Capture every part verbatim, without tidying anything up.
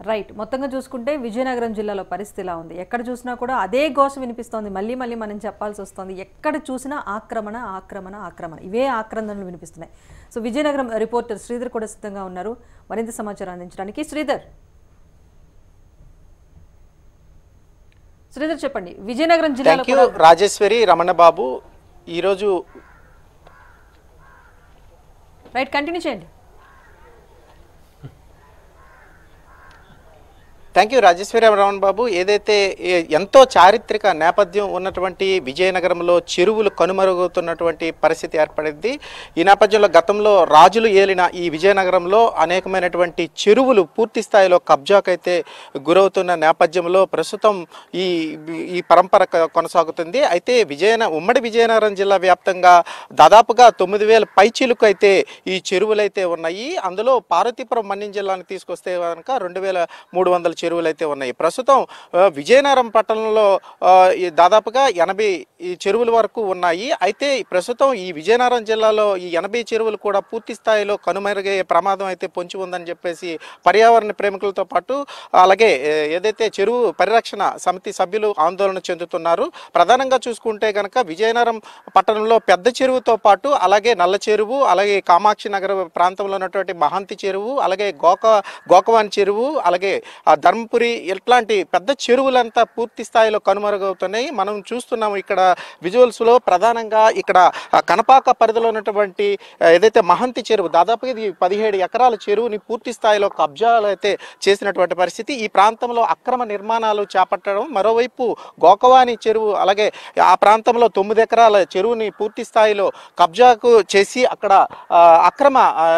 Right. మొత్తంగా చూసుకుంటే విజయనగరం జిల్లాలో పరిస్థితి ఇలా ఉంది. ఎక్కడ చూసినా కూడా అదే ఘోష వినిపిస్తోంది. మళ్ళీ మళ్ళీ మనం చెప్పాల్సి వస్తుంది. ఎక్కడ చూసినా ఆక్రమణ, ఆక్రమణ, ఆక్రమణ. ఇవే ఆక్రందనలు వినిపిస్తున్నాయి. సో విజయనగరం రిపోర్టర్ శ్రీధర్ కూడా సిద్ధంగా ఉన్నారు మరింత సమాచారం అందించడానికి. శ్రీధర్ శ్రీధర్ చెప్పండి. విజయనగరం జిల్లాలో కూడా రాజేశ్వరి రమణబాబు ఈరోజు రైట్ కంటిన్యూ చేయండి. Thank you Rajeshwari Ramana Babu. ఏదైతే ఎంతో చారిత్రక నేపథ్యం ఉన్నటువంటి విజయనగరంలో చెరువులు కనుమరుగుతున్నటువంటి పరిస్థితి ఏర్పడింది. ఈ నేపథ్యంలో గతంలో రాజులు ఏలిన ఈ విజయనగరంలో అనేకమైనటువంటి చెరువులు పూర్తి స్థాయిలో కబ్జాకైతే గురవుతున్న నేపథ్యంలో ప్రస్తుతం ఈ ఈ పరంపర కొనసాగుతుంది. అయితే విజయన ఉమ్మడి విజయనగరం జిల్లా వ్యాప్తంగా దాదాపుగా తొమ్మిది వేల పైచీలకు అయితే ఈ చెరువులు అయితే ఉన్నాయి. అందులో పార్వతీపురం మన్యం జిల్లాను తీసుకొస్తే కనుక రెండు వేల మూడు వందల చెరువులు అయితే ఉన్నాయి. ప్రస్తుతం విజయనగరం పట్టణంలో దాదాపుగా ఎనభై చెరువుల వరకు ఉన్నాయి. అయితే ప్రస్తుతం ఈ విజయనగరం జిల్లాలో ఈ ఎనభై చెరువులు కూడా పూర్తి స్థాయిలో కనుమరుగయ్యే ప్రమాదం అయితే పొంచి ఉందని చెప్పేసి పర్యావరణ ప్రేమికులతో పాటు అలాగే ఏదైతే చెరువు పరిరక్షణ సమితి సభ్యులు ఆందోళన చెందుతున్నారు. ప్రధానంగా చూసుకుంటే కనుక విజయనగరం పట్టణంలో పెద్ద చెరువుతో పాటు అలాగే నల్ల చెరువు, అలాగే కామాక్షి నగర ప్రాంతంలో ఉన్నటువంటి మహంతి చెరువు, అలాగే గోక గోకవాన్ చెరువు, అలాగే ధర్మపురి ఇట్లాంటి పెద్ద చెరువులంతా పూర్తి స్థాయిలో కనుమరుగవుతున్నాయి. మనం చూస్తున్నాము ఇక్కడ విజువల్స్లో ప్రధానంగా ఇక్కడ కనపాక పరిధిలో ఉన్నటువంటి ఏదైతే మహంతి చెరువు దాదాపుగా ఇది పదిహేడు ఎకరాల చెరువుని పూర్తి స్థాయిలో కబ్జాలు అయితే చేసినటువంటి పరిస్థితి. ఈ ప్రాంతంలో అక్రమ నిర్మాణాలు చేపట్టడం, మరోవైపు గోకవాని చెరువు అలాగే ఆ ప్రాంతంలో తొమ్మిది ఎకరాల చెరువుని పూర్తి స్థాయిలో కబ్జాకు చేసి అక్కడ అక్రమ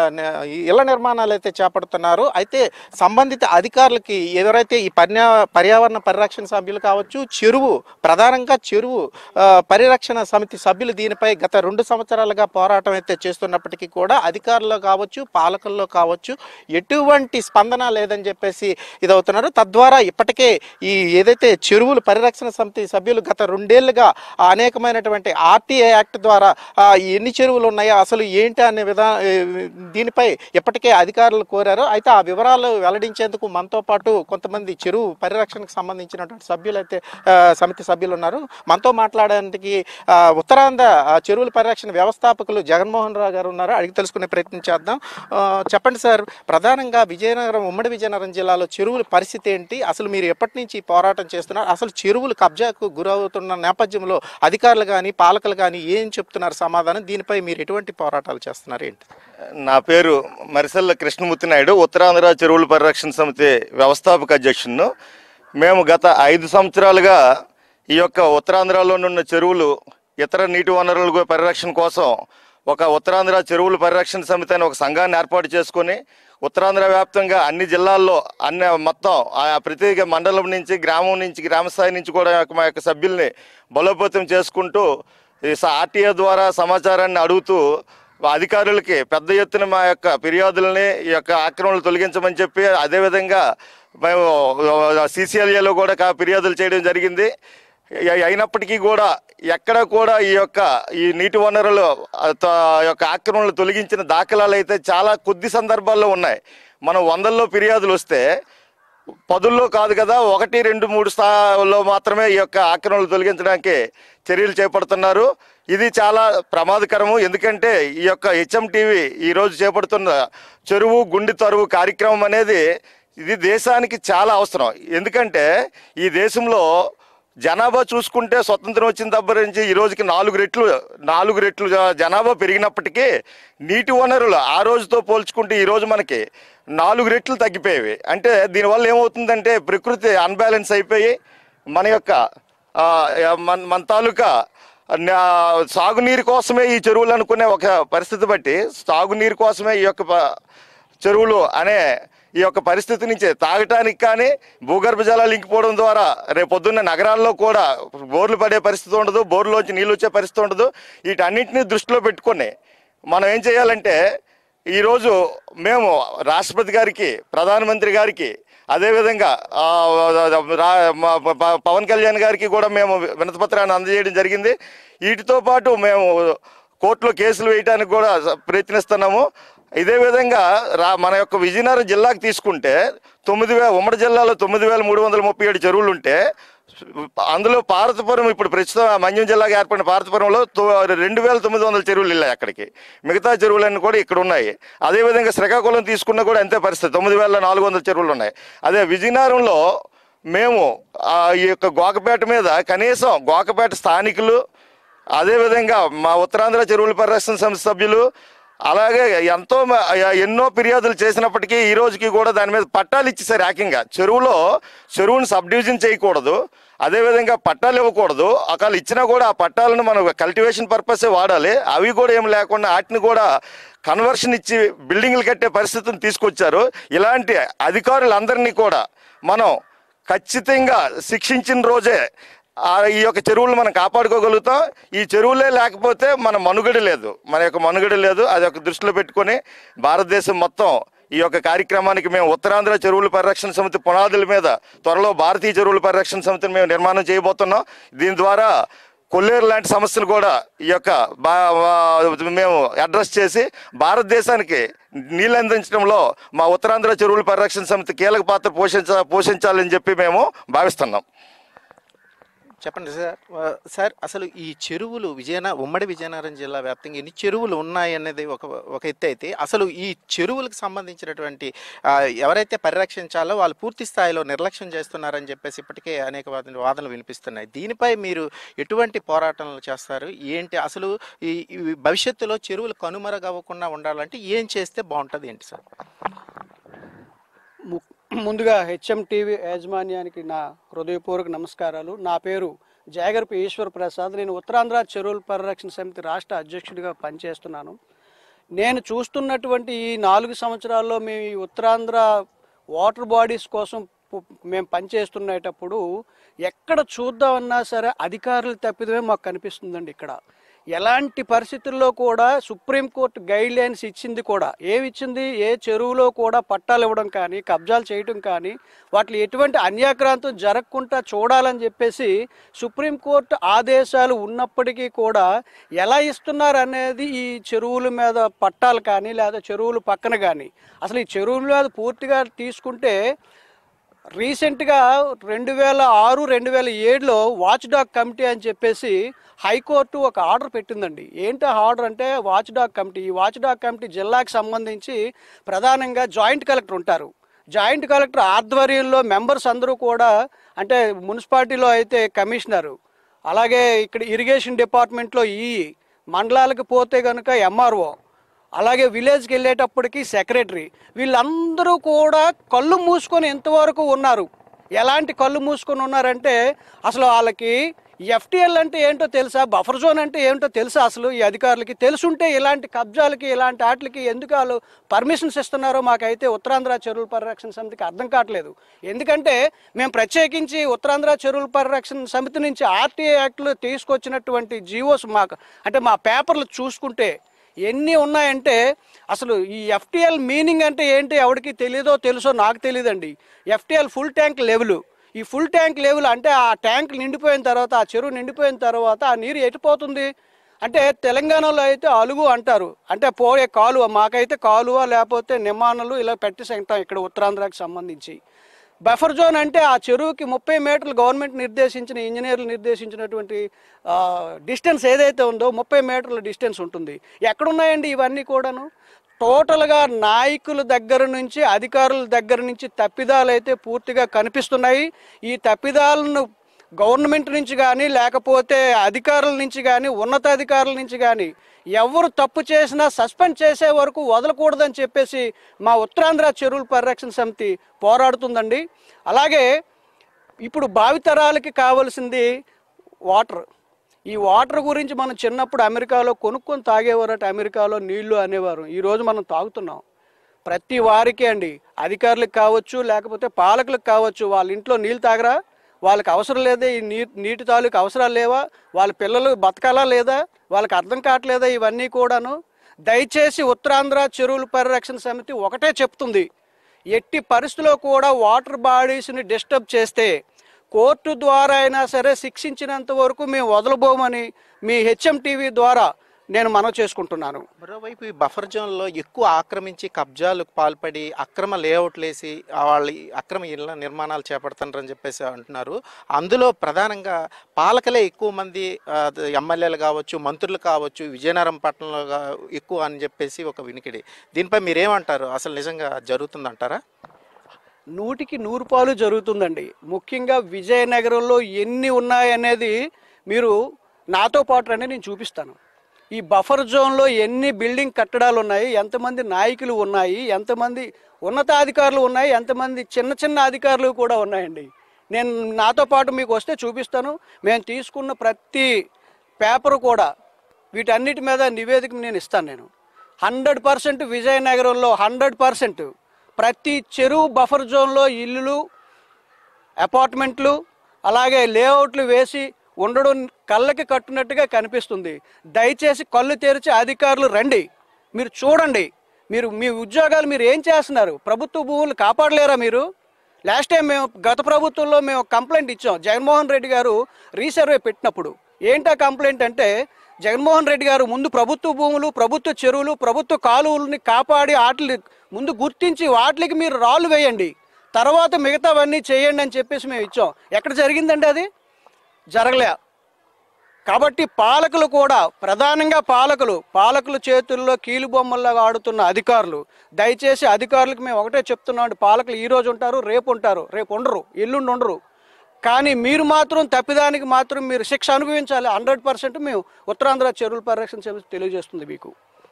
ఇళ్ల నిర్మాణాలు అయితే చేపడుతున్నారు. అయితే సంబంధిత అధికారులకి ఎవరైతే ఈ పర్యా పర్యావరణ పరిరక్షణ సభ్యులు కావచ్చు, చెరువు ప్రధానంగా చెరువు పరిరక్షణ సమితి సభ్యులు దీనిపై గత రెండు సంవత్సరాలుగా పోరాటం అయితే చేస్తున్నప్పటికీ కూడా అధికారుల్లో కావచ్చు, పాలకుల్లో కావచ్చు ఎటువంటి స్పందన లేదని చెప్పేసి ఇదవుతున్నారు. తద్వారా ఇప్పటికే ఈ ఏదైతే చెరువులు పరిరక్షణ సమితి సభ్యులు గత రెండేళ్లుగా అనేకమైనటువంటి ఆర్టీఐ యాక్ట్ ద్వారా ఎన్ని చెరువులు ఉన్నాయో అసలు ఏంటి అనే విధా దీనిపై ఇప్పటికే అధికారులు కోరారు. అయితే ఆ వివరాలు వెల్లడించేందుకు మనతో పాటు కొంతమంది చెరువు పరిరక్షణకు సంబంధించినటువంటి సభ్యులు అయితే సమితి సభ్యులు ఉన్నారు. మనతో మాట్లాడడానికి ఉత్తరాంధ్ర చెరువుల పరిరక్షణ వ్యవస్థాపకులు జగన్మోహన్ రావు గారు ఉన్నారు. అడిగి తెలుసుకునే ప్రయత్నం చేద్దాం. చెప్పండి సార్, ప్రధానంగా విజయనగరం ఉమ్మడి విజయనగరం జిల్లాలో చెరువుల పరిస్థితి ఏంటి? అసలు మీరు ఎప్పటి నుంచి పోరాటం చేస్తున్నారు? అసలు చెరువులు కబ్జాకు గురవుతున్న నేపథ్యంలో అధికారులు కానీ పాలకులు కానీ ఏం చెప్తున్నారు సమాధానం? దీనిపై మీరు ఎటువంటి పోరాటాలు చేస్తున్నారు ఏంటి? నా పేరు మరిసెల్ల కృష్ణమూర్తి నాయుడు, ఉత్తరాంధ్ర చెరువుల పరిరక్షణ సమితి వ్యవస్థాపక అధ్యక్షుడు. మేము గత ఐదు సంవత్సరాలుగా ఈ యొక్క ఉత్తరాంధ్రలో ఉన్న చెరువులు ఇతర నీటి వనరుల పరిరక్షణ కోసం ఒక ఉత్తరాంధ్ర చెరువుల పరిరక్షణ సమితి అని ఒక సంఘాన్ని ఏర్పాటు చేసుకొని ఉత్తరాంధ్ర వ్యాప్తంగా అన్ని జిల్లాల్లో అన్ని మొత్తం ప్రతి మండలం నుంచి గ్రామం నుంచి గ్రామ స్థాయి నుంచి కూడా మా యొక్క సభ్యుల్ని బలోపేతం చేసుకుంటూ ఆర్టీఏ ద్వారా సమాచారాన్ని అడుగుతూ అధికారులకి పెద్ద ఎత్తున మా యొక్క ఫిర్యాదులని ఈ యొక్క ఆక్రమణలు తొలగించమని చెప్పి అదేవిధంగా మేము సీసీఎల్ఏలో కూడా ఫిర్యాదులు చేయడం జరిగింది. అయినప్పటికీ కూడా ఎక్కడ కూడా ఈ యొక్క ఈ నీటి వనరులు యొక్క ఆక్రమణలు తొలగించిన దాఖలాలు అయితే చాలా కొద్ది సందర్భాల్లో ఉన్నాయి. మనం వందల్లో ఫిర్యాదులు వస్తే పదుల్లో కాదు కదా, ఒకటి రెండు మూడు స్థాయిలో మాత్రమే ఈ యొక్క ఆక్రమణలు తొలగించడానికి చర్యలు చేపడుతున్నారు. ఇది చాలా ప్రమాదకరము. ఎందుకంటే ఈ యొక్క హెచ్ఎంటీవీ ఈరోజు చేపడుతున్న చెరువు గుండి తరువు కార్యక్రమం అనేది ఇది దేశానికి చాలా అవసరం. ఎందుకంటే ఈ దేశంలో జనాభా చూసుకుంటే స్వతంత్రం వచ్చిన దగ్గర నుంచి ఈ రోజుకి నాలుగు రెట్లు నాలుగు రెట్లు జనాభా పెరిగినప్పటికీ నీటి వనరులు ఆ రోజుతో పోల్చుకుంటే ఈరోజు మనకి నాలుగు రెట్లు తగ్గిపోయేవి. అంటే దీనివల్ల ఏమవుతుందంటే ప్రకృతి అన్బ్యాలెన్స్ అయిపోయి మన యొక్క మన మన తాలూకా సాగునీరు కోసమే ఈ చెరువులు అనుకునే ఒక పరిస్థితి బట్టి సాగునీరు కోసమే ఈ యొక్క చెరువులు అనే ఈ యొక్క పరిస్థితి నుంచి తాగటానికి కానీ భూగర్భ జలాలు ఇంకిపోవడం ద్వారా రేపొద్దున్న నగరాల్లో కూడా బోర్లు పడే పరిస్థితి ఉండదు, బోర్లోంచి నీళ్ళు వచ్చే పరిస్థితి ఉండదు. వీటన్నింటినీ దృష్టిలో పెట్టుకొని మనం ఏం చేయాలంటే ఈరోజు మేము రాష్ట్రపతి గారికి, ప్రధానమంత్రి గారికి, అదేవిధంగా పవన్ కళ్యాణ్ గారికి కూడా మేము వినతిపత్రాన్ని అందజేయడం జరిగింది. వీటితో పాటు మేము కోర్టులో కేసులు వేయడానికి కూడా ప్రయత్నిస్తున్నాము. ఇదే విధంగా రా మన యొక్క విజయనగరం జిల్లాకు తీసుకుంటే తొమ్మిది వేల ఉమ్మడి జిల్లాలో తొమ్మిది వేల మూడు వందల ముప్పై ఏడు చెరువులు ఉంటే అందులో పార్వతీపురం ఇప్పుడు ప్రస్తుతం మన్యం జిల్లాగా ఏర్పడిన పార్వతీపురంలో రెండు వేల తొమ్మిది వందల చెరువులు వెళ్ళాయి అక్కడికి. మిగతా చెరువులన్నీ కూడా ఇక్కడ ఉన్నాయి. అదేవిధంగా శ్రీకాకుళం తీసుకున్నా కూడా అంతే పరిస్థితి, తొమ్మిది వేల నాలుగు వందల చెరువులు ఉన్నాయి. అదే విజయనగరంలో మేము ఈ యొక్క గోకపేట మీద కనీసం గోకపేట స్థానికులు, అదేవిధంగా మా ఉత్తరాంధ్ర చెరువుల పరిరక్షణ సమితి సభ్యులు, అలాగే ఎంతో ఎన్నో ఫిర్యాదులు చేసినప్పటికీ ఈ రోజుకి కూడా దాని మీద పట్టాలు ఇచ్చేసారు. ఏకంగా చెరువులో చెరువుని సబ్ డివిజన్ చేయకూడదు, అదేవిధంగా పట్టాలు ఇవ్వకూడదు. ఒకవేళ ఇచ్చినా కూడా ఆ పట్టాలను మనం కల్టివేషన్ పర్పసే వాడాలి. అవి కూడా ఏం లేకుండా వాటిని కూడా కన్వర్షన్ ఇచ్చి బిల్డింగ్లు కట్టే పరిస్థితిని తీసుకొచ్చారు. ఇలాంటి అధికారులందరినీ కూడా మనం ఖచ్చితంగా శిక్షించిన రోజే ఈ యొక్క చెరువులు మనం కాపాడుకోగలుగుతాం. ఈ చెరువులే లేకపోతే మన మనుగడ లేదు, మన యొక్క మనుగడ లేదు. అది ఒక దృష్టిలో పెట్టుకొని భారతదేశం మొత్తం ఈ యొక్క కార్యక్రమానికి మేము ఉత్తరాంధ్ర చెరువుల పరిరక్షణ సమితి పునాదుల మీద త్వరలో భారతీయ చెరువుల పరిరక్షణ సమితిని మేము నిర్మాణం చేయబోతున్నాం. దీని ద్వారా కొల్లేరు లాంటి సమస్యలు కూడా ఈ యొక్క మేము అడ్రస్ చేసి భారతదేశానికి నీళ్ళు అందించడంలో మా ఉత్తరాంధ్ర చెరువుల పరిరక్షణ సమితి కీలక పాత్ర పోషించ పోషించాలని చెప్పి మేము భావిస్తున్నాం. చెప్పండి సార్. సార్ అసలు ఈ చెరువులు విజయన ఉమ్మడి విజయనగరం జిల్లా వ్యాప్తంగా ఎన్ని చెరువులు ఉన్నాయి అనేది ఒక ఒక ఎత్తు అయితే, అసలు ఈ చెరువులకు సంబంధించినటువంటి ఎవరైతే పరిరక్షించాలో వాళ్ళు పూర్తి స్థాయిలో నిర్లక్ష్యం చేస్తున్నారని చెప్పేసి ఇప్పటికే అనేక వాదనలు వినిపిస్తున్నాయి. దీనిపై మీరు ఎటువంటి పోరాటాలు చేస్తారు ఏంటి? అసలు ఈ భవిష్యత్తులో చెరువులు కనుమరుగవ్వకుండా ఉండాలంటే ఏం చేస్తే బాగుంటుంది ఏంటి సార్? ముందుగా హెచ్ఎం టీవీ యాజమాన్యానికి నా హృదయపూర్వక నమస్కారాలు. నా పేరు జాగర్పి ఈశ్వర్ ప్రసాద్. నేను ఉత్తరాంధ్ర చెరువుల పరిరక్షణ సమితి రాష్ట్ర అధ్యక్షుడిగా పనిచేస్తున్నాను. నేను చూస్తున్నటువంటి ఈ నాలుగు సంవత్సరాల్లో మేము ఈ ఉత్తరాంధ్ర వాటర్ బాడీస్ కోసం మేము పనిచేస్తున్నప్పుడు ఎక్కడ చూద్దామన్నా సరే అధికారులు తప్పిదమే మాకు కనిపిస్తుందండి. ఇక్కడ ఎలాంటి పరిస్థితుల్లో కూడా సుప్రీంకోర్టు గైడ్ లైన్స్ ఇచ్చింది కూడా ఏమి ఇచ్చింది, ఏ చెరువులో కూడా పట్టాలు ఇవ్వడం కానీ కబ్జాలు చేయడం కానీ వాటిలో ఎటువంటి అన్యాక్రాంతం జరగకుండా చూడాలని చెప్పేసి సుప్రీంకోర్టు ఆదేశాలు ఉన్నప్పటికీ కూడా ఎలా ఇస్తున్నారు అనేది ఈ చెరువుల మీద పట్టాలు కానీ లేదా చెరువులు పక్కన కానీ అసలు ఈ చెరువుల మీద పూర్తిగా తీసుకుంటే రీసెంట్గా రెండు వేల ఆరు రెండు వేల ఏడులో వాచ్ డాగ్ కమిటీ అని చెప్పేసి హైకోర్టు ఒక ఆర్డర్ పెట్టిందండి. ఏంటి ఆర్డర్ అంటే వాచ్ డాగ్ కమిటీ. ఈ వాచ్ డాగ్ కమిటీ జిల్లాకు సంబంధించి ప్రధానంగా జాయింట్ కలెక్టర్ ఉంటారు. జాయింట్ కలెక్టర్ ఆధ్వర్యంలో మెంబర్స్ అందరూ కూడా అంటే మున్సిపాలిటీలో అయితే కమిషనరు, అలాగే ఇక్కడ ఇరిగేషన్ డిపార్ట్మెంట్లో ఈ మండలాలకు పోతే కనుక ఎంఆర్ఓ, అలాగే విలేజ్కి వెళ్ళేటప్పటికి సెక్రటరీ, వీళ్ళందరూ కూడా కళ్ళు మూసుకొని ఎంతవరకు ఉన్నారు. ఎలాంటి కళ్ళు మూసుకొని ఉన్నారంటే అసలు వాళ్ళకి ఎఫ్టీఎల్ అంటే ఏంటో తెలుసా, బఫర్ జోన్ అంటే ఏంటో తెలుసా, అసలు ఈ అధికారులకి తెలుసుంటే ఇలాంటి కబ్జాలకి ఇలాంటి వాటికి ఎందుకు వాళ్ళు పర్మిషన్స్ ఇస్తున్నారో మాకైతే ఉత్తరాంధ్ర చెరువుల పరిరక్షణ సమితికి అర్థం కావట్లేదు. ఎందుకంటే మేము ప్రత్యేకించి ఉత్తరాంధ్ర చెరువుల పరిరక్షణ సమితి నుంచి ఆర్టీఏ యాక్ట్లో తీసుకొచ్చినటువంటి జీవోస్ మాకు అంటే మా పేపర్లు చూసుకుంటే ఎన్ని ఉన్నాయంటే అసలు ఈ ఎఫ్టీఎల్ మీనింగ్ అంటే ఏంటి ఎవరికి తెలియదో తెలుసో నాకు తెలియదండి. FTL full tank level. ఈ ఫుల్ ట్యాంక్ లెవెల్ అంటే ఆ ట్యాంక్ నిండిపోయిన తర్వాత ఆ చెరువు నిండిపోయిన తర్వాత ఆ నీరు ఎటుపోతుంది అంటే తెలంగాణలో అయితే అలుగు అంటారు, అంటే పోయే కాలువ, మాకైతే కాలువ లేకపోతే నిమానలు ఇలా పెట్టేసాం ఇక్కడ ఉత్తరాంధ్రకి సంబంధించి. బఫర్ జోన్ అంటే ఆ చెరువుకి ముప్పై మీటర్లు గవర్నమెంట్ నిర్దేశించిన ఇంజనీర్లు నిర్దేశించినటువంటి డిస్టెన్స్ ఏదైతే ఉందో ముప్పై మీటర్ల డిస్టెన్స్ ఉంటుంది. ఎక్కడున్నాయండి ఇవన్నీ కూడాను? టోటల్గా నాయకుల దగ్గర నుంచి అధికారుల దగ్గర నుంచి తప్పిదాలు అయితే పూర్తిగా కనిపిస్తున్నాయి. ఈ తప్పిదాలను గవర్నమెంట్ నుంచి కానీ లేకపోతే అధికారుల నుంచి కానీ ఉన్నతాధికారుల నుంచి కానీ ఎవరు తప్పు చేసినా సస్పెండ్ చేసే వరకు వదలకూడదని చెప్పేసి మా ఉత్తరాంధ్ర చెరువుల పరిరక్షణ సమితి పోరాడుతుందండి. అలాగే ఇప్పుడు భావితరాలకి కావాల్సింది వాటర్. ఈ వాటర్ గురించి మనం చిన్నప్పుడు అమెరికాలో కొనుక్కొని తాగేవారట, అమెరికాలో నీళ్లు అనేవారు. ఈరోజు మనం తాగుతున్నాం. ప్రతి వారికి అండి, అధికారులకు కావచ్చు లేకపోతే పాలకులకు కావచ్చు, వాళ్ళ ఇంట్లో నీళ్ళు తాగరా, వాళ్ళకి అవసరం లేదా, ఈ నీ నీటి తాలూకు అవసరాలు లేవా, వాళ్ళ పిల్లలు బతకాలా లేదా, వాళ్ళకి అర్థం కావట్లేదా ఇవన్నీ కూడాను. దయచేసి ఉత్తరాంధ్ర చెరువుల పరిరక్షణ సమితి ఒకటే చెప్తుంది, ఎట్టి పరిస్థితుల్లో కూడా వాటర్ బాడీస్ని డిస్టర్బ్ చేస్తే కోర్టు ద్వారా అయినా సరే శిక్షించినంత వరకు మేము వదలబోమని మీ హెచ్ఎం టీవీ ద్వారా నేను మనవి చేసుకుంటున్నాను. మరోవైపు ఈ బఫర్ జోన్లో ఎక్కువ ఆక్రమించి కబ్జాలకు పాల్పడి అక్రమ లేఅవుట్లు వేసి వాళ్ళు అక్రమ ఇళ్ల నిర్మాణాలు చేపడుతున్నారని చెప్పేసి అంటున్నారు. అందులో ప్రధానంగా పాలకులే ఎక్కువ మంది ఎమ్మెల్యేలు కావచ్చు, మంత్రులు కావచ్చు, విజయనగరం పట్టణంలో ఎక్కువ అని చెప్పేసి ఒక వినికిడి. దీనిపై మీరేమంటారు? అసలు నిజంగా జరుగుతుందంటారా? నూటికి నూరు పాలు జరుగుతుందండి. ముఖ్యంగా విజయనగరంలో ఎన్ని ఉన్నాయనేది మీరు నాతో పాటు రండి, నేను చూపిస్తాను. ఈ బఫర్ జోన్లో ఎన్ని బిల్డింగ్ కట్టడాలు ఉన్నాయి, ఎంతమంది నాయకులు ఉన్నాయి, ఎంతమంది ఉన్నతాధికారులు ఉన్నాయి, ఎంతమంది చిన్న చిన్న అధికారులు కూడా ఉన్నాయండి. నేను నాతో పాటు మీకు వస్తే చూపిస్తాను. మేము తీసుకున్న ప్రతి పేపర్ కూడా వీటన్నిటి మీద నివేదిక నేను ఇస్తాను. నేను హండ్రెడ్ పర్సెంట్ విజయనగరంలో హండ్రెడ్ పర్సెంట్ ప్రతి చెరువు బఫర్ జోన్లో ఇల్లులు, అపార్ట్మెంట్లు, అలాగే లేఅవుట్లు వేసి ఉండడం కళ్ళకి కట్టునట్టుగా కనిపిస్తుంది. దయచేసి కళ్ళు తెరిచి అధికారులు రండి, మీరు చూడండి. మీరు మీ ఉద్యోగాలు మీరు ఏం చేస్తున్నారు? ప్రభుత్వ భూములు కాపాడలేరా మీరు? లాస్ట్ టైం మేము గత ప్రభుత్వంలో మేము కంప్లైంట్ ఇచ్చాం. జగన్మోహన్ రెడ్డి గారు రీసర్వే పెట్టినప్పుడు ఏంటా కంప్లైంట్ అంటే, జగన్మోహన్ రెడ్డి గారు ముందు ప్రభుత్వ భూములు, ప్రభుత్వ చెరువులు, ప్రభుత్వ కాలువలని కాపాడి వాటిని ముందు గుర్తించి వాటికి మీరు రాళ్ళు వేయండి, తర్వాత మిగతావన్నీ చేయండి అని చెప్పేసి మేము ఇచ్చాం. ఎక్కడ జరిగిందండి? అది జరగలే. కాబట్టి పాలకులు కూడా, ప్రధానంగా పాలకులు పాలకుల చేతుల్లో కీలుబొమ్మల్లాగా ఆడుతున్న అధికారులు, దయచేసి అధికారులకు మేము ఒకటే చెప్తున్నాం. పాలకులు ఈ రోజు ఉంటారు, రేపు ఉంటారు, రేపు ఉండరు, ఎల్లుండి ఉండరు. కానీ మీరు మాత్రం తప్పిదానికి మాత్రం మీరు శిక్ష అనుభవించాలి. హండ్రెడ్ పర్సెంట్ మేము ఉత్తరాంధ్ర చెరువుల పరిరక్షణ సమితి తెలియజేస్తుంది మీకు.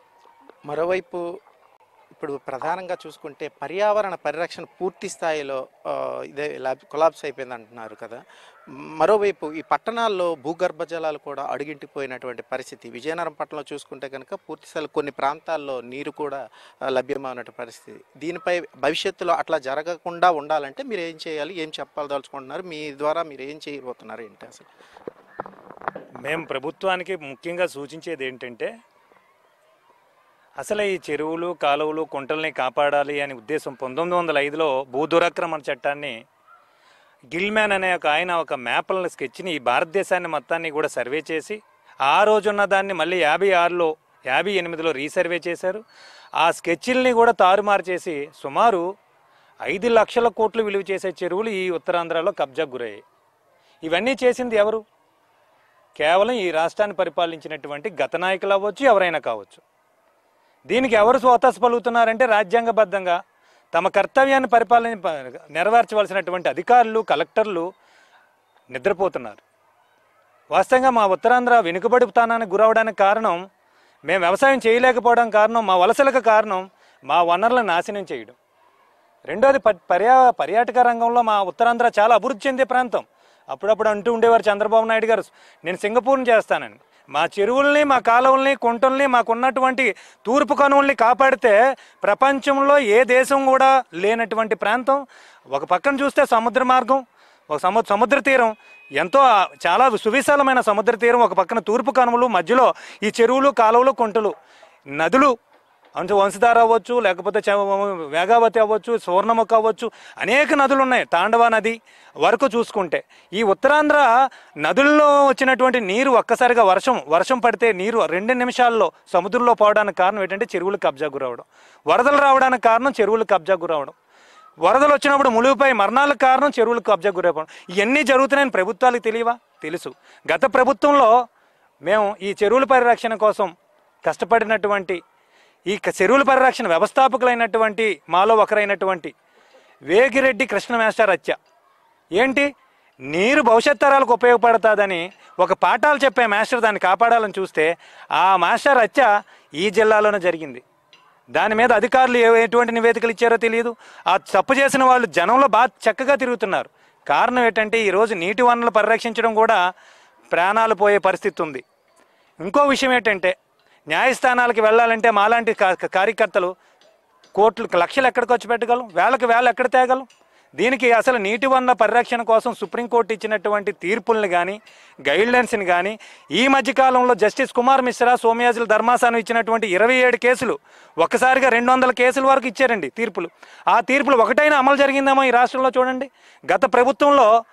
మరోవైపు ఇప్పుడు ప్రధానంగా చూసుకుంటే పర్యావరణ పరిరక్షణ పూర్తి స్థాయిలో ఇదే కొలాప్స్ అయిపోయింది అంటున్నారు కదా. మరోవైపు ఈ పట్టణాల్లో భూగర్భ జలాలు కూడా అడుగింటిపోయినటువంటి పరిస్థితి. విజయనగరం పట్టణంలో చూసుకుంటే కనుక పూర్తి స్థాయిలో కొన్ని ప్రాంతాల్లో నీరు కూడా లభ్యమైనటువంటి పరిస్థితి. దీనిపై భవిష్యత్తులో అట్లా జరగకుండా ఉండాలంటే మీరు ఏం చేయాలి, ఏం చెప్పాలదలుచుకుంటున్నారు? మీ ద్వారా మీరు ఏం చేయబోతున్నారు ఏంటి? అసలు మేము ప్రభుత్వానికి ముఖ్యంగా సూచించేది ఏంటంటే, అసలు ఈ చెరువులు, కాలువలు, కుంటల్ని కాపాడాలి అనే ఉద్దేశం పంతొమ్మిది వందల ఐదులో భూ దురాక్రమణ చట్టాన్ని గిల్మ్యాన్ అనే ఒక ఆయన ఒక మ్యాప్ల స్కెచ్ని ఈ భారతదేశాన్ని మొత్తాన్ని కూడా సర్వే చేసి, ఆ రోజున్న దాన్ని మళ్ళీ యాభై ఆరులో యాభై ఎనిమిదిలో రీసర్వే చేశారు. ఆ స్కెచ్ల్ని కూడా తారుమారు చేసి సుమారు ఐదు లక్షల కోట్లు విలువ చేసే చెరువులు ఈ ఉత్తరాంధ్రలో కబ్జాకు గురయ్యాయి. ఇవన్నీ చేసింది ఎవరు? కేవలం ఈ రాష్ట్రాన్ని పరిపాలించినటువంటి గత నాయకులు అవ్వచ్చు, ఎవరైనా కావచ్చు. దీనికి ఎవరు స్వతస్ పలుకుతున్నారంటే, రాజ్యాంగబద్ధంగా తమ కర్తవ్యాన్ని పరిపాలన నెరవేర్చవలసినటువంటి అధికారులు, కలెక్టర్లు నిద్రపోతున్నారు. వాస్తవంగా మా ఉత్తరాంధ్ర వెనుకబడితానానికి గురవడానికి కారణం మేము వ్యవసాయం చేయలేకపోవడం కారణం, మా వలసలకు కారణం మా వనరులను నాశనం చేయడం. రెండోది పర్యా పర్యాటక రంగంలో మా ఉత్తరాంధ్ర చాలా అభివృద్ధి చెందే ప్రాంతం. అప్పుడప్పుడు అంటూ ఉండేవారు చంద్రబాబు నాయుడు గారు, నేను సింగపూర్ని చేస్తానని. మా చెరువుల్ని, మా కాలువల్ని, కుంటల్ని, మాకున్నటువంటి తూర్పు కనువుల్ని కాపాడితే ప్రపంచంలో ఏ దేశం కూడా లేనటువంటి ప్రాంతం. ఒక పక్కన చూస్తే సముద్ర మార్గం, ఒక సము సముద్ర తీరం, ఎంతో చాలా సువిశాలమైన సముద్ర తీరం, ఒక పక్కన తూర్పు కనుమలు, మధ్యలో ఈ చెరువులు, కాలువలు, కుంటలు, నదులు. అంటే వంశధార అవ్వచ్చు, లేకపోతే వేగావతి అవ్వచ్చు, సువర్ణముఖ అవ్వచ్చు, అనేక నదులు ఉన్నాయి. తాండవ నది వరకు చూసుకుంటే ఈ ఉత్తరాంధ్ర నదుల్లో వచ్చినటువంటి నీరు ఒక్కసారిగా వర్షం వర్షం పడితే నీరు రెండు నిమిషాల్లో సముద్రంలో పోవడానికి కారణం ఏంటంటే చెరువులు కబ్జా గురవడం. వరదలు రావడానికి కారణం చెరువులు కబ్జా గురవడం. వరదలు వచ్చినప్పుడు ములుగుపై మరణాలకు కారణం చెరువులకు కబ్జా గురవడం. ఇవన్నీ జరుగుతున్నాయని ప్రభుత్వాలకు తెలియవా? తెలుసు. గత ప్రభుత్వంలో మేము ఈ చెరువుల పరిరక్షణ కోసం కష్టపడినటువంటి ఈ చెరువుల పరిరక్షణ వ్యవస్థాపకులైనటువంటి మాలో ఒకరైనటువంటి వేగిరెడ్డి కృష్ణ మాస్టర్ హత్య ఏంటి? నీరు భవిష్యత్ తరాలకు ఉపయోగపడుతుందని ఒక పాఠాలు చెప్పే మాస్టర్ దాన్ని కాపాడాలని చూస్తే ఆ మాస్టర్ హత్య ఈ జిల్లాలోనే జరిగింది. దాని మీద అధికారులు ఎటువంటి నివేదికలు ఇచ్చారో తెలియదు. ఆ తప్పు చేసిన వాళ్ళు జనంలో బాగా చక్కగా తిరుగుతున్నారు. కారణం ఏంటంటే ఈరోజు నీటి వనరులు పరిరక్షించడం కూడా ప్రాణాలు పోయే పరిస్థితి ఉంది. ఇంకో విషయం ఏంటంటే, న్యాయస్థానాలకు వెళ్ళాలంటే మాలాంటి కార్యకర్తలు కోట్లు లక్షలు ఎక్కడ ఖర్చు పెట్టగలం? వేలకు వేలు ఎక్కడ తేగలం? దీనికి అసలు నీటి వనరుల పరిరక్షణ కోసం సుప్రీంకోర్టు ఇచ్చినటువంటి తీర్పుల్ని కానీ, గైడ్లైన్స్ని కానీ, ఈ మధ్యకాలంలో జస్టిస్ కుమార్ మిశ్రా, సోమయాజుల ధర్మాసనం ఇచ్చినటువంటి ఇరవై ఏడు కేసులు ఒక్కసారిగా రెండు వందల కేసుల వరకు ఇచ్చారండి తీర్పులు. ఆ తీర్పులు ఒకటైనా అమలు జరిగిందేమో ఈ రాష్ట్రంలో చూడండి. గత ప్రభుత్వంలో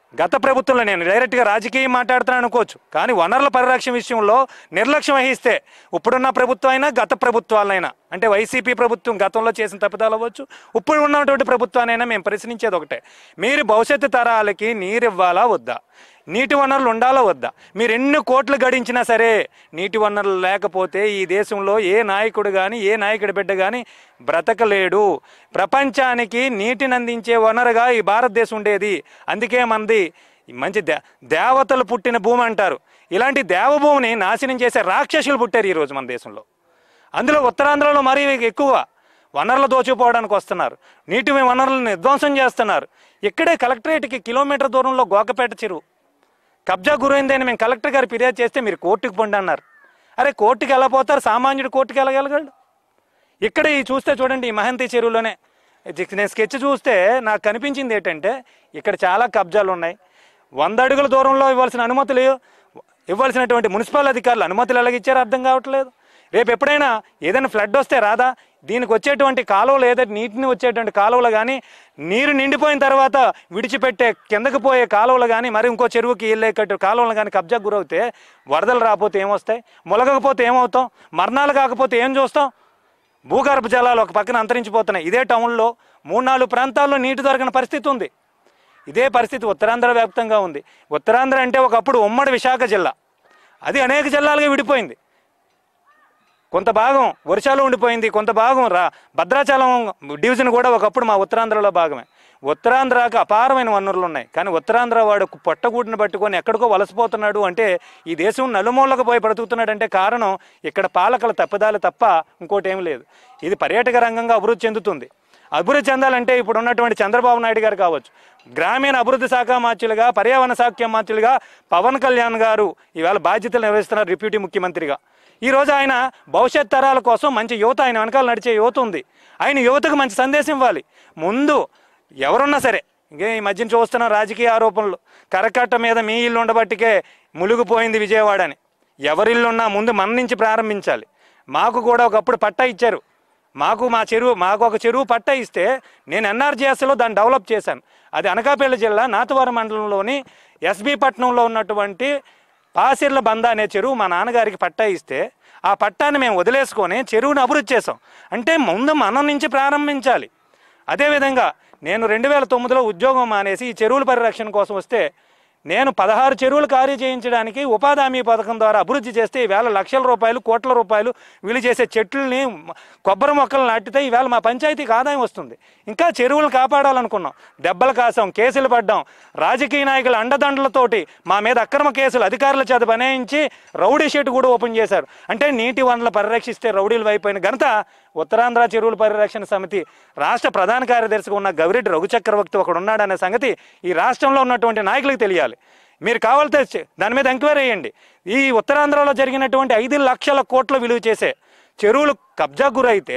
గత ప్రభుత్వంలో, నేను డైరెక్ట్గా రాజకీయం మాట్లాడుతున్నాను అనుకోవచ్చు, కానీ వనరుల పరిరక్షణ విషయంలో నిర్లక్ష్యం వహిస్తే ఇప్పుడున్న ప్రభుత్వం అయినా గత ప్రభుత్వాలైనా, అంటే వైసీపీ ప్రభుత్వం గతంలో చేసిన తప్పిదాలు అవ్వచ్చు, ఇప్పుడు ఉన్నటువంటి ప్రభుత్వానైనా మేము ప్రశ్నించేది ఒకటే, మీరు భవిష్యత్తు తరాలకి నీరు ఇవ్వాలా వద్దా, నీటి వనరులు ఉండాలా వద్దా? మీరు ఎన్ని కోట్లు గడించినా సరే నీటి వనరులు లేకపోతే ఈ దేశంలో ఏ నాయకుడు కానీ ఏ నాయకుడి బిడ్డ కానీ బ్రతకలేడు. ప్రపంచానికి నీటిని అందించే వనరుగా ఈ భారతదేశం ఉండేది. అందుకే మనది మంచి దే దేవతలు పుట్టిన భూమి అంటారు. ఇలాంటి దేవభూమిని నాశనం చేసే రాక్షసులు పుట్టారు ఈరోజు మన దేశంలో. అందులో ఉత్తరాంధ్రలో మరీ ఎక్కువ వనరులు దోచుకుపోవడానికి వస్తున్నారు, నీటి వనరులను విధ్వంసం చేస్తున్నారు. ఇక్కడే కలెక్టరేట్కి కిలోమీటర్ దూరంలో గోకపేట చెరువు కబ్జా గురైందని మేము కలెక్టర్ గారు ఫిర్యాదు చేస్తే మీరు కోర్టుకు పొండి అన్నారు. అరే కోర్టుకి ఎలా పోతారు? సామాన్యుడు కోర్టుకి వెళ్ళగలగాడు? ఇక్కడ ఈ చూస్తే చూడండి, ఈ మహంతి చెరువులోనే నేను స్కెచ్ చూస్తే నాకు కనిపించింది ఏంటంటే ఇక్కడ చాలా కబ్జాలు ఉన్నాయి. వంద అడుగుల దూరంలో ఇవ్వాల్సిన అనుమతులు ఇవ్వాల్సినటువంటి మున్సిపల్ అధికారులు అనుమతులు ఎలాగిచ్చారో అర్థం కావట్లేదు. రేపు ఎప్పుడైనా ఏదైనా ఫ్లడ్ వస్తే రాదా? దీనికి వచ్చేటువంటి కాలువలు, ఏదైతే నీటిని వచ్చేటువంటి కాలువలు కానీ, నీరు నిండిపోయిన తర్వాత విడిచిపెట్టే కిందకు పోయే కాలువలు కానీ, మరి ఇంకో చెరువుకి వెళ్ళేకట్టు కాలువలు కానీ కబ్జాకు గురవుతే వరదలు రాకపోతే ఏమొస్తాయి? మొలగకపోతే ఏమవుతాం? మరణాలు కాకపోతే ఏం చూస్తాం? భూగర్భ జలాలు ఒక పక్కన అంతరించిపోతున్నాయి. ఇదే టౌన్లో మూడు నాలుగు ప్రాంతాల్లో నీటి దొరకని పరిస్థితి ఉంది. ఇదే పరిస్థితి ఉత్తరాంధ్ర వ్యాప్తంగా ఉంది. ఉత్తరాంధ్ర అంటే ఒకప్పుడు ఉమ్మడి విశాఖ జిల్లా, అది అనేక జిల్లాలుగా విడిపోయింది. కొంత భాగం వర్షాలు ఉండిపోయింది, కొంత భాగం రా భద్రాచలం డివిజన్ కూడా ఒకప్పుడు మా ఉత్తరాంధ్రలో భాగమే. ఉత్తరాంధ్రకు అపారమైన వనరులు ఉన్నాయి, కానీ ఉత్తరాంధ్ర వాడు పొట్టగూటిని పట్టుకొని ఎక్కడికో వలసపోతున్నాడు అంటే, ఈ దేశం నలుమూలకు పోయి బ్రతుకుతున్నాడు అంటే కారణం ఇక్కడ పాలకుల తప్పిదాలు తప్ప ఇంకోటి ఏమి లేదు. ఇది పర్యాటక రంగంగా అభివృద్ధి చెందుతుంది. అభివృద్ధి చెందాలంటే ఇప్పుడు ఉన్నటువంటి చంద్రబాబు నాయుడు గారు కావచ్చు, గ్రామీణ అభివృద్ధి శాఖ మంత్రులుగా, పర్యావరణ శాఖ మంత్రులుగా పవన్ కళ్యాణ్ గారు ఈవేళ బాధ్యతలు నిర్వహిస్తున్నారు డిప్యూటీ ముఖ్యమంత్రిగా. ఈరోజు ఆయన భవిష్యత్ తరాల కోసం మంచి యువత, ఆయన వెనకాల నడిచే యువత ఉంది, ఆయన యువతకు మంచి సందేశం ఇవ్వాలి. ముందు ఎవరున్నా సరే, ఇంకే ఈ మధ్యన చూస్తున్న రాజకీయ ఆరోపణలు, కరకట్ట మీద మీ ఇల్లు ఉండబట్టికే మునిగిపోయింది విజయవాడ అని. ఎవరిల్లున్నా ముందు మన నుంచి ప్రారంభించాలి. మాకు కూడా ఒకప్పుడు పట్టా ఇచ్చారు, మాకు మా చెరువు మాకు ఒక చెరువు పట్టా ఇస్తే నేను ఎన్ఆర్జీఎస్లో దాన్ని డెవలప్ చేశాను. అది అనకాపల్లి జిల్లా నాతవరం మండలంలోని ఎస్బీ పట్నంలో ఉన్నటువంటి పాసిర్ల బంద అనే చెరువు మా నాన్నగారికి పట్టా ఇస్తే ఆ పట్టాన్ని మేము వదిలేసుకొని చెరువుని అభివృద్ధి చేసాం. అంటే ముందు మనం నుంచి ప్రారంభించాలి. అదేవిధంగా నేను రెండు వేల తొమ్మిదిలో ఉద్యోగం మానేసి ఈ చెరువుల పరిరక్షణ కోసం వస్తే, నేను పదహారు చెరువులు ఖాళీ చేయించడానికి ఉపాధి హామీ పథకం ద్వారా అభివృద్ధి చేస్తే ఈవేళ లక్షల రూపాయలు, కోట్ల రూపాయలు వీళ్ళు చేసే చెట్లని, కొబ్బరి మొక్కలు నాటితే ఈవేళ మా పంచాయతీకి ఆదాయం వస్తుంది. ఇంకా చెరువులు కాపాడాలనుకున్నాం, దెబ్బలు కాసాం, కేసులు పడ్డాం. రాజకీయ నాయకుల అండదండలతోటి మా మీద అక్రమ కేసులు అధికారుల చేత బనాయించి రౌడీ షీట్ కూడా ఓపెన్ చేశారు. అంటే నీటి వనరులు పరిరక్షిస్తే రౌడీలు వైపోయిన ఘనత ఉత్తరాంధ్ర చెరువుల పరిరక్షణ సమితి రాష్ట్ర ప్రధాన కార్యదర్శిగా ఉన్న గవిరెడ్డి రఘుచక్రవర్తి ఒకడు ఉన్నాడనే సంగతి ఈ రాష్ట్రంలో ఉన్నటువంటి నాయకులకు తెలియాలి. మీరు కావాలితే దాని మీద ఎంక్వైరీ చేయండి. ఈ ఉత్తరాంధ్రలో జరిగినటువంటి ఐదు లక్షల కోట్ల విలువ చేసే చెరువులు కబ్జా గురైతే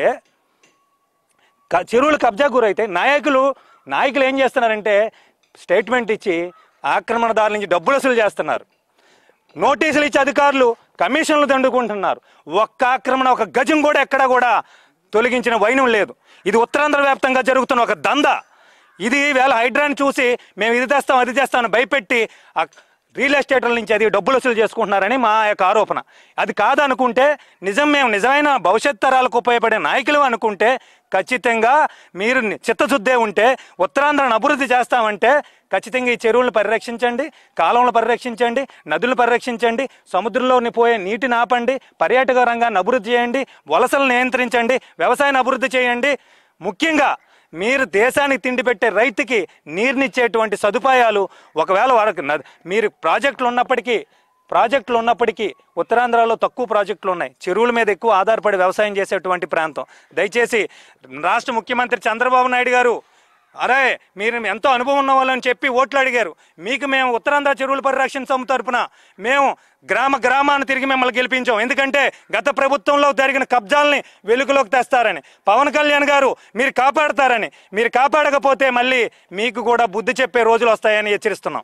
చెరువులు కబ్జా గురైతే నాయకులు నాయకులు ఏం చేస్తున్నారంటే స్టేట్మెంట్ ఇచ్చి ఆక్రమణదారుల నుంచి డబ్బులు వసూలు చేస్తున్నారు. నోటీసులు ఇచ్చి అధికారులు కమిషన్లు దండుకుంటున్నారు. ఒక్క ఆక్రమణ, ఒక గజం కూడా ఎక్కడా కూడా తొలగించిన వైనం లేదు. ఇది ఉత్తరాంధ్ర వ్యాప్తంగా జరుగుతున్న ఒక దందా. ఇది వేళ హైడ్రాని చూసి మేము ఇది తెస్తాం అది తెస్తామని భయపెట్టి రియల్ ఎస్టేట్ల నుంచి అది డబ్బులు వసూలు చేసుకుంటున్నారని మా యొక్క ఆరోపణ. అది కాదనుకుంటే, నిజం మేము నిజమైన భవిష్యత్ తరాలకు ఉపయోగపడే నాయకులు అనుకుంటే, ఖచ్చితంగా మీరు చిత్తశుద్ధే ఉంటే ఉత్తరాంధ్రను అభివృద్ధి చేస్తామంటే ఖచ్చితంగా ఈ చెరువులను పరిరక్షించండి, కాలువలను పరిరక్షించండి, నదులను పరిరక్షించండి, సముద్రంలోని పోయే నీటిని ఆపండి, పర్యాటక రంగాన్ని అభివృద్ధి చేయండి, వలసలను నియంత్రించండి, వ్యవసాయాన్ని అభివృద్ధి చేయండి. ముఖ్యంగా మీరు దేశానికి తిండి పెట్టే రైతుకి నీరునిచ్చేటువంటి సదుపాయాలు, ఒకవేళ వారికి మీరు ప్రాజెక్టులు ఉన్నప్పటికీ ప్రాజెక్టులు ఉన్నప్పటికీ ఉత్తరాంధ్రలో తక్కువ ప్రాజెక్టులు ఉన్నాయి, చెరువుల మీద ఎక్కువ ఆధారపడి వ్యవసాయం చేసేటువంటి ప్రాంతం. దయచేసి రాష్ట్ర ముఖ్యమంత్రి చంద్రబాబు నాయుడు గారు, అరే మీరు ఎంతో అనుభవం ఉన్న వాళ్ళని చెప్పి ఓట్లు అడిగారు, మీకు మేము ఉత్తరాంధ్ర చెరువుల పరిరక్షణ సమితి తరపున మేము గ్రామ గ్రామాన్ని తిరిగి మిమ్మల్ని గెలిపించాం. ఎందుకంటే గత ప్రభుత్వంలో జరిగిన కబ్జాలని వెలుగులోకి తెస్తారని, పవన్ కళ్యాణ్ గారు మీరు కాపాడతారని, మీరు కాపాడకపోతే మళ్ళీ మీకు కూడా బుద్ధి చెప్పే రోజులు వస్తాయని హెచ్చరిస్తున్నాం.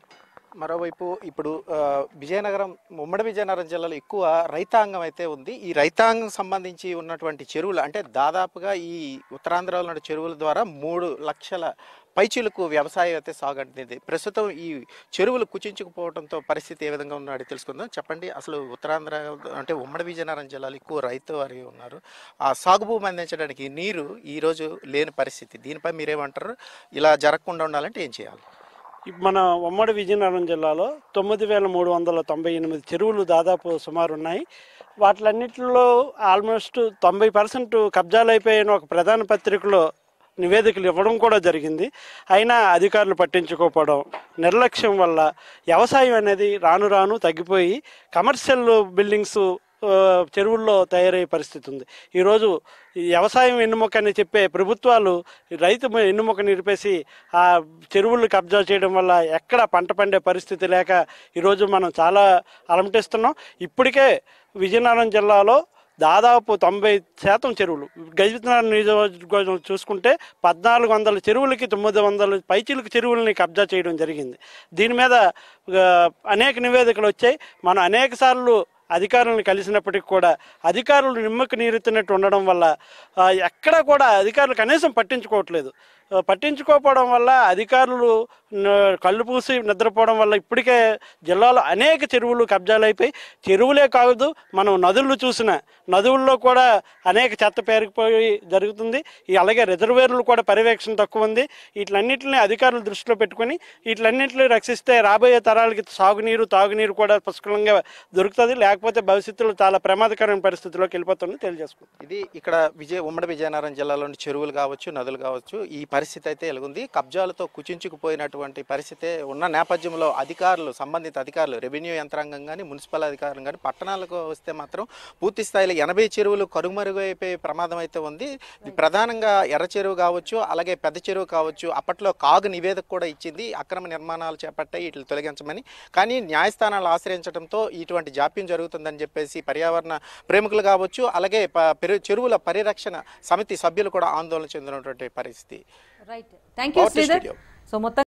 మరోవైపు ఇప్పుడు ఆ, విజయనగరం ఉమ్మడి విజయనగరం జిల్లాలో ఎక్కువ రైతాంగం అయితే ఉంది. ఈ రైతాంగం సంబంధించి ఉన్నటువంటి చెరువులు అంటే దాదాపుగా ఈ ఉత్తరాంధ్రలో ఉన్న చెరువుల ద్వారా మూడు లక్షల పైచీలకు వ్యవసాయం అయితే సాగంటుంది. ప్రస్తుతం ఈ చెరువులు కుచించుకుపోవడంతో పరిస్థితి ఏ విధంగా ఉన్నాడో తెలుసుకుందాం. చెప్పండి, అసలు ఉత్తరాంధ్ర అంటే ఉమ్మడి విజయనగరం జిల్లాలో ఎక్కువ రైతు వారి ఉన్నారు. ఆ సాగు భూమి అందించడానికి నీరు ఈరోజు లేని పరిస్థితి. దీనిపై మీరేమంటారు? ఇలా జరగకుండా ఉండాలంటే ఏం చేయాలి? మన ఉమ్మడి విజయనగరం జిల్లాలో తొమ్మిది వేల మూడు వందల తొంభై ఎనిమిది చెరువులు దాదాపు సుమారు ఉన్నాయి. వాటిలన్నింటిలో ఆల్మోస్ట్ తొంభై పర్సెంట్ కబ్జాలు అయిపోయిన ఒక ప్రధాన పత్రికలో నివేదికలు ఇవ్వడం కూడా జరిగింది. అయినా అధికారులు పట్టించుకోకపోవడం, నిర్లక్ష్యం వల్ల వ్యవసాయం అనేది రాను రాను తగ్గిపోయి కమర్షియల్ బిల్డింగ్స్ చెరువుల్లో తయారయ్యే పరిస్థితి ఉంది. ఈరోజు వ్యవసాయం ఎన్నుముక అని చెప్పే ప్రభుత్వాలు రైతు ఎన్నుముక నిలిపేసి ఆ చెరువులు కబ్జా చేయడం వల్ల ఎక్కడ పంట పండే పరిస్థితి లేక ఈరోజు మనం చాలా అలమటిస్తున్నాం. ఇప్పటికే విజయనగరం జిల్లాలో దాదాపు తొంభై శాతం చెరువులు, గజపతినగరం నియోజకవర్గం చూసుకుంటే పద్నాలుగు వందల చెరువులకి తొమ్మిది వందల పైచీలకు చెరువులని కబ్జా చేయడం జరిగింది. దీని మీద అనేక నివేదికలు వచ్చాయి. మనం అనేక సార్లు అధికారులను కలిసినప్పటికీ కూడా అధికారులు నిమ్మకు నీరెత్తినట్టు ఉండడం వల్ల ఎక్కడా కూడా అధికారులు కనీసం పట్టించుకోవట్లేదు. పట్టించుకోకపోవడం వల్ల అధికారులు కళ్ళు పూసి నిద్రపోవడం వల్ల ఇప్పటికే జిల్లాలో అనేక చెరువులు కబ్జాలు అయిపోయి, చెరువులే కాదు మనం నదులు చూసిన నదుల్లో కూడా అనేక చెత్త పేరుకుపోయి జరుగుతుంది. ఈ అలాగే రిజర్వేర్లు కూడా పర్యవేక్షణ తక్కువ ఉంది. వీటిలన్నింటినీ అధికారులు దృష్టిలో పెట్టుకుని వీటిలన్నింటినీ రక్షిస్తే రాబోయే తరాలకి సాగునీరు తాగునీరు కూడా పుష్కలంగా దొరుకుతుంది. లేకపోతే భవిష్యత్తులో చాలా ప్రమాదకరమైన పరిస్థితిలోకి వెళ్ళిపోతుందని తెలియజేసుకుంది. ఇది ఇక్కడ విజయ ఉమ్మడి విజయనగరం జిల్లాలోని చెరువులు కావచ్చు, నదులు కావచ్చు, ఈ పరిస్థితి అయితే ఎలుగుంది. కబ్జాలతో కుచించుకుపోయినటువంటి పరిస్థితి ఉన్న నేపథ్యంలో అధికారులు, సంబంధిత అధికారులు, రెవెన్యూ యంత్రాంగం కానీ, మున్సిపల్ అధికారులు కానీ పట్టణాలకు వస్తే మాత్రం పూర్తి స్థాయిలో ఎనభై చెరువులు కనుమరుగైపోయే ప్రమాదం అయితే ఉంది. ప్రధానంగా ఎర్ర చెరువు కావచ్చు, అలాగే పెద్ద చెరువు కావచ్చు, అప్పట్లో కాగు నివేదిక కూడా ఇచ్చింది, అక్రమ నిర్మాణాలు చేపట్టాయి వీటిని తొలగించమని. కానీ న్యాయస్థానాలు ఆశ్రయించడంతో ఇటువంటి జాప్యం జరుగుతుందని చెప్పేసి పర్యావరణ ప్రేమికులు కావచ్చు, అలాగే చెరువుల పరిరక్షణ సమితి సభ్యులు కూడా ఆందోళన చెందినటువంటి పరిస్థితి. Right, thank you Sridhar. సో మొత్తం